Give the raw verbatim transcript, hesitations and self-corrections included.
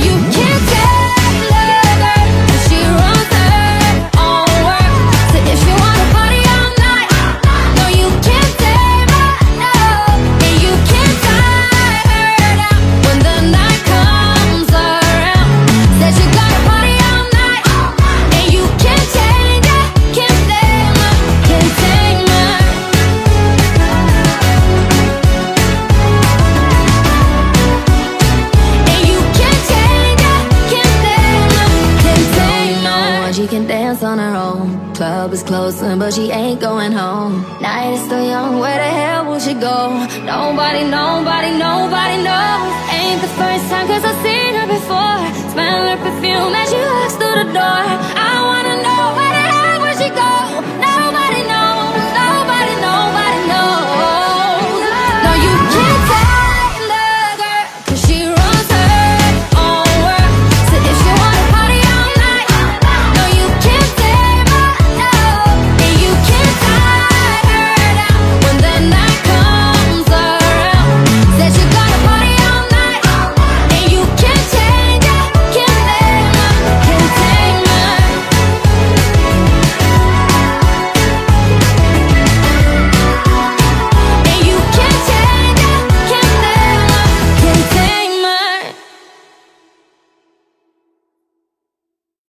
you can't tell her, and she runs her own world. So if you wanna party all night, no, you can't tame her, no. And you can't tie her down when the night comes around. Said you gotta party all night, and you can't change her, can't tame her, can't tame her. And you can't change her, can't tame her, can't tame her. She can dance on her own. Club is closing, but she ain't going home. Night is still young, where the hell will she go? Nobody, nobody, nobody knows. Ain't the first time, cause I see